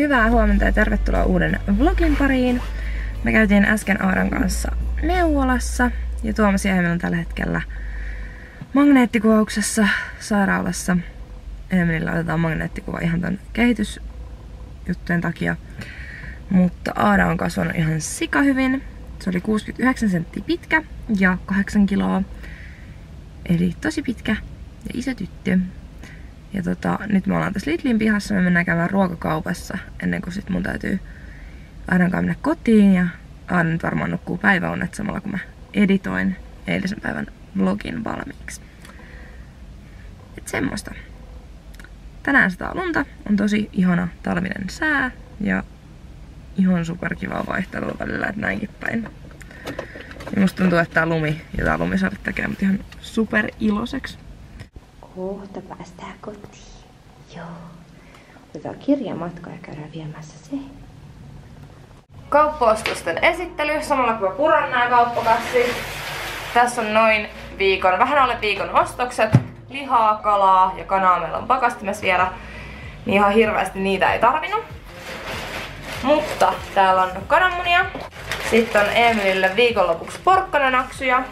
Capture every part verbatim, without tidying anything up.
Hyvää huomenta ja tervetuloa uuden vlogin pariin. Me käytiin äsken Aaran kanssa neuvolassa ja Tuomas ja Emil on tällä hetkellä magneettikuvauksessa sairaalassa. Emilillä otetaan magneettikuva ihan ton kehitysjuttujen takia. Mutta Aara on kasvanut ihan sika hyvin. Se oli kuusikymmentäyhdeksän senttiä pitkä ja kahdeksan kiloa. Eli tosi pitkä ja iso tyttö. Ja tota, nyt me ollaan tässä Lidlin pihassa, me mennään käymään ruokakaupassa ennen kuin sit mun täytyy ainakaan mennä kotiin. Ja Aara nyt varmaan nukkuu päiväunet samalla kun mä editoin eilisen päivän vlogin valmiiksi. Et semmoista. Tänään sataa lunta, on tosi ihana talvinen sää ja ihan superkivaa vaihtelua välillä, että näinkin päin. Ja musta tuntuu, että tää lumi ja tää lumisade tekee mut ihan super iloiseksi. Kohta päästään kotiin. Joo. Otetaan kirjamatka ja käydään viemässä se. Kauppaostosten esittely, samalla kun mä puran nää kauppakassit. Tässä on noin viikon, vähän alle viikon ostokset. Lihaa, kalaa ja kanaa meillä on pakastimessa vielä. Niin ihan hirveästi niitä ei tarvinnut. Mutta täällä on kananmunia. Sitten on Emilille viikonlopuksi porkkananaksuja.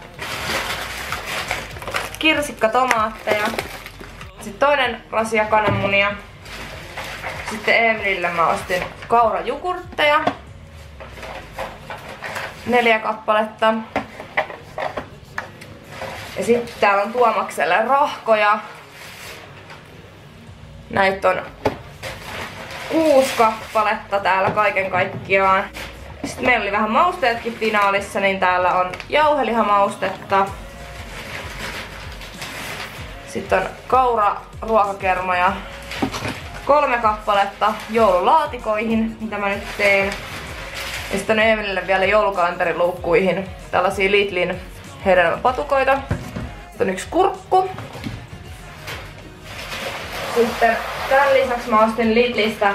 Kirsikkatomaatteja. Sitten toinen rasia kananmunia. Sitten Emilille mä ostin kaurajukurtteja. Neljä kappaletta. Ja sitten täällä on Tuomakselle rahkoja. Näitä on kuusi kappaletta täällä kaiken kaikkiaan. Sitten meillä oli vähän mausteetkin finaalissa, niin täällä on jauhelihamaustetta. Sitten on kauraruokakermoja. Kolme kappaletta joululaatikoihin, mitä mä nyt teen. Ja sitten on Emilille vielä joulukalenteriluukkuihin tällaisia Lidlin hedelmäpatukoita. Sitten on yksi kurkku. Sitten tämän lisäksi mä ostin Lidlistä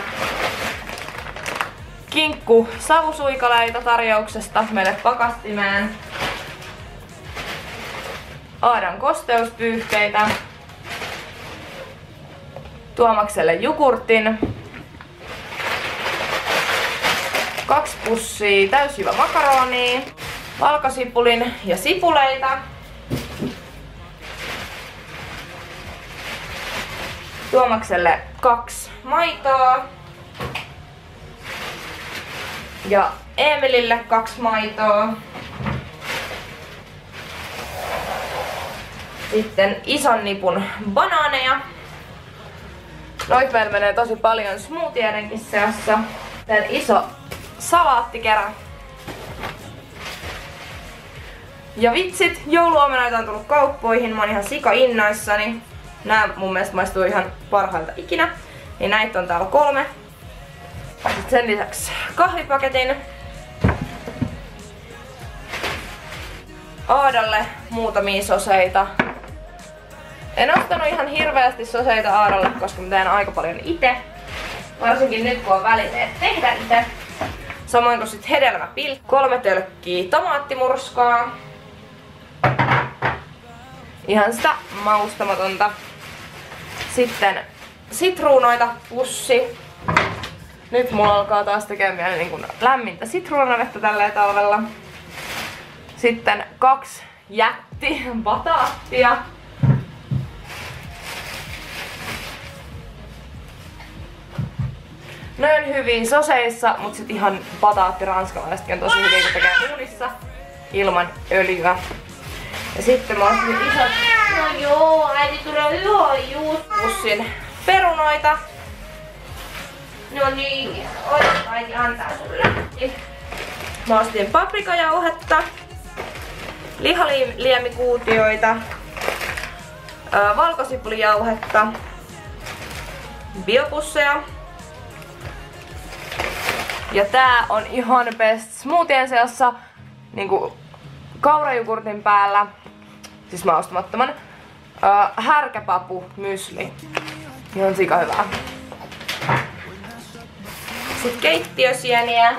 kinkku savusuikaleita tarjouksesta meille pakastimeen. Aadan kosteuspyyhkeitä. Tuomakselle jogurtin. Kaksi pussia täysjyvä makaronia. Valkosipulin ja sipuleita. Tuomakselle kaksi maitoa. Ja Emilille kaksi maitoa. Sitten ison nipun banaaneja. Noit meillä menee tosi paljon smoothiedenkin seassa. Tän iso salaattikerä. Ja vitsit, jouluomenaita on tullut kauppoihin. Mä oon ihan sika innoissani. Nää mun mielestä maistuu ihan parhailta ikinä. Niin näitä on täällä kolme. Sitten sen lisäksi kahvipaketin. Aadalle muutamia soseita. En ostanut ihan hirveästi soseita Aadalle, koska mä teen aika paljon itse. Varsinkin nyt kun on välineet tehdä itse. Samoin kuin sit hedelmäpilkki. Kolme tölkkiä tomaattimurskaa. Ihan sitä maustamatonta. Sitten sitruunoita pussi. Nyt mulla alkaa taas tekemään niin kuin lämmintä sitruunavettä tällä talvella. Sitten kaksi jätti bataattia. Noin hyvin soseissa, mut sit ihan bataatti ranskalaisetkin on tosi hyvin, kun tekee uunissa ilman öljyä. Ja sitten mä ostin isot, no joo, äiti tulee hyvin juuspussin perunoita. No niin, ota äiti antaa sulle. Mä ostin paprikajauhetta, lihaliemikuutioita, valkosipulijauhetta, biopusseja. Ja tää on ihan best smoothien seassa niinku kaurajogurtin päällä, siis maustamattoman, äh, härkäpapu mysli. Ihan sika hyvää. Sitten keittiösieniä,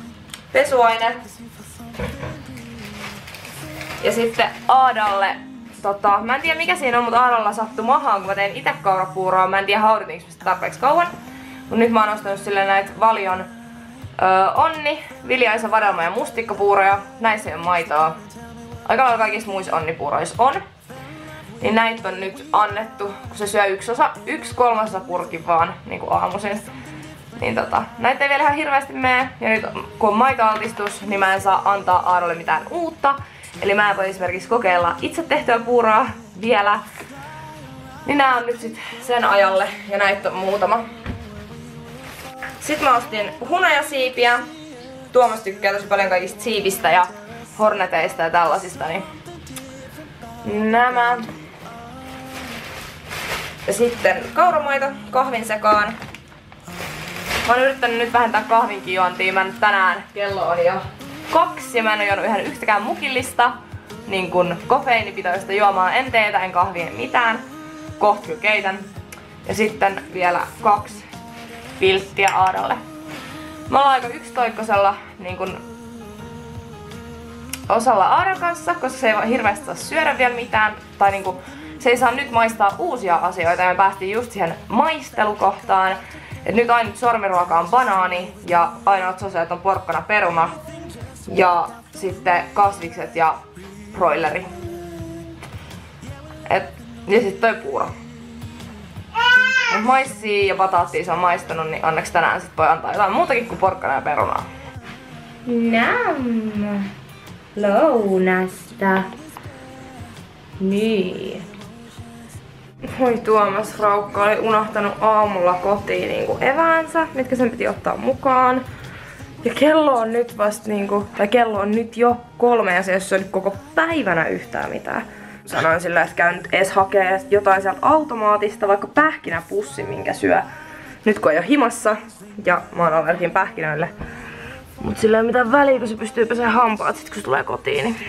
pesuaine ja sitten Aadalle tota, mä en tiedä mikä siinä on, mutta Aaralla sattui mahaan, kun mä tein ite kaurapuuroa. Mä en tiedä hauditiinko sitä tarpeeksi kauan. Mut nyt mä oon ostanut sille näitä Valion öö, Onni, Viljaisa, vadelma ja mustikkapuuroja. Näissä ei ole maitoa. Aika lailla kaikissa muissa onnipuuroissa on. Niin näitä on nyt annettu, kun se syö yksi, osa, yksi kolmasosa purkin vaan niin kuin aamuisin. Niin tota, näitä ei vielä ihan hirveästi mene. Ja nyt kun on maitoaltistus, niin mä en saa antaa Aarolle mitään uutta. Eli mä en voi esimerkiksi kokeilla itse tehtyä puuroa vielä. Niin nää on nyt sit sen ajalle ja näitä on muutama. Sitten mä ostin hunajasiipiä. Tuomas tykkää tosi paljon kaikista siipistä ja horneteista ja tällaisista. Niin nämä. Ja sitten kauramaito kahvin sekaan. Mä oon yrittänyt nyt vähentää kahvinkin juontia. Mä nyt tänään kello on jo kaksi ja mä en oo juonut ihan yhtäkään mukillista niin kun kofeiinipitoista juomaa. En teetä, en kahvia, en mitään. Kohta kyllä keitän. Ja sitten vielä kaksi pilttiä Aaralle. Mä ollaan aika yksitoikkosella niin kun osalla Aaran kanssa, koska se ei hirveästi saa syödä vielä mitään. Tai niin kun, se ei saa nyt maistaa uusia asioita ja me päästiin just siihen maistelukohtaan. Et nyt ainut sormiruoka on banaani ja ainoat soseet on porkkana, peruna ja sitten kasvikset ja broileri. Et, ja sitten toi puuro. Mut maissia ja bataattia se on maistanut, niin onneksi tänään sit voi antaa jotain muutakin kuin porkkana ja perunaa. Nam. Lounasta. Niin. Voi Tuomas, Raukka oli unohtanut aamulla kotiin niinku eväänsä, mitkä sen piti ottaa mukaan. Ja kello on nyt vasta niinku, tai kello on nyt jo kolme ja se ei ole syönyt koko päivänä yhtään mitään. Sanoin sillä, että käyn nyt edes hakee jotain sieltä automaatista, vaikka pähkinäpussi, minkä syö. Nyt kun ei ole himassa ja mä oon allergiin pähkinöille. Mut sillä ei ole mitään väliä, kun se pystyy pesemään hampaat sit kun se tulee kotiin. Niin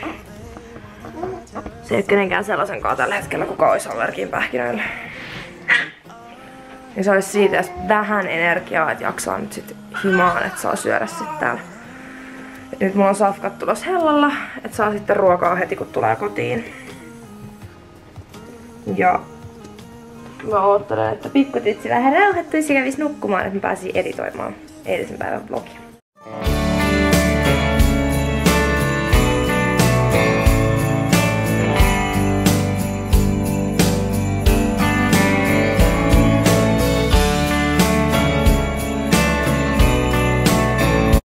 se ei ole kenenkään sellaisenkaan tällä hetkellä, kuka olisi allergiin pähkinöille. Ja se olisi siitä edes vähän energiaa, että jaksaa nyt sit himaan, että saa syödä sit täällä. Et nyt mulla on safkat tulossa hellalla, että saa sitten ruokaa heti kun tulee kotiin. Ja mä oottelen, että pikkutitsi vähän rauhoittuisi ja kävisi nukkumaan, että mä pääsin editoimaan eilisen päivän vlogia.